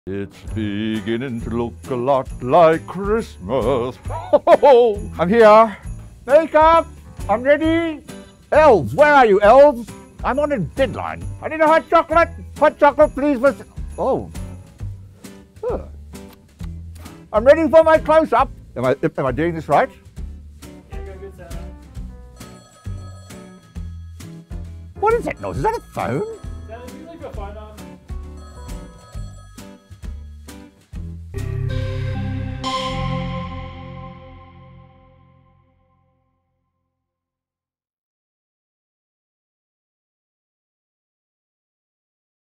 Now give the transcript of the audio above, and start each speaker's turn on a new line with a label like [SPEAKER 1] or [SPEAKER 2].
[SPEAKER 1] It's beginning to look a lot like Christmas. I'm here. Makeup! I'm ready. Elves, where are you, elves? I'm on a deadline. I need a hot chocolate. Hot chocolate, please, miss. Oh. Huh. I'm ready for my close-up. Am I doing this right? What is that noise? Is that a phone?